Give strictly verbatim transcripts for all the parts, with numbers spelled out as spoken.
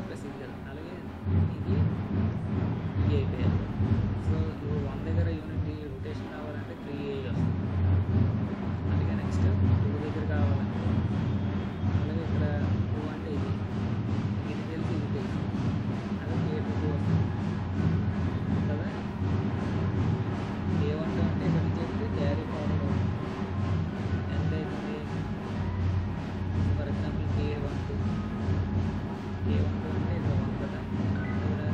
Plus ఇది కదా, అలాగే ఇది ఈ అయిపోయాయి. సో ఇప్పుడు వన్ దగ్గర యూనిట్ రొటేషన్ కావాలంటే త్రీ ఏ వస్తుంది. అలాగే నెక్స్ట్ టూ దగ్గర కావాలంటే అలాగే ఇక్కడ టూ అంటే ఇది ఇది తెలిసి ఇది తెలుసు, అలాగే ఏ టూ వస్తుంది కదా. ఏ వన్ అంటే ఇక్కడ చెప్తే క్యారీ ఫార్వర్డ్ అవుతుంది. ఎంత అవుతుంది? For example K one two K one two అంటే ఇక్కడ వన్ కదా, ఇక్కడ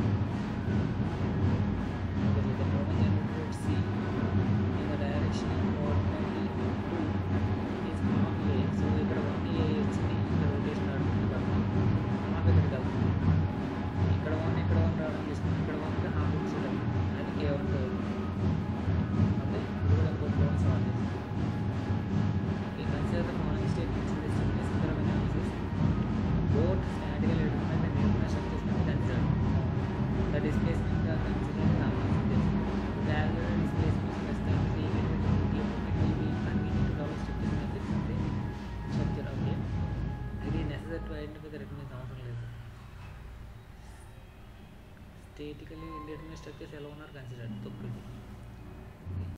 the moment generated C in the direction ordinary two is half A. So ఇక్కడ వన్ ఏ వచ్చింది, ఇక్కడ రొటేషన్ ఆడుతుంది కదా, హాఫ్ ఇక్కడికి వెళ్తుంది. ఇక్కడ వన్ ఇక్కడ వన్ రావడం తీసుకుంది, ఇక్కడ వన్ హాఫ్ వచ్చేటం అది కే వన్ టూ అవుతుంది. ఓకే, ఇది కూడా ఇంకో ప్రాబ్లమ్ సాల్వ్ చేస్తుంది. Okay, consider the following statements in this descriptive analysis. Both statical determinant and determinant structures can be considered. The displacement are considered normal. The angular displacement less than three meters it will be convenient to develop structure methods in the structure. Okay, it is necessary to identify the reference అవసరం లేదు. Statically indeterminate structures alone are considered. So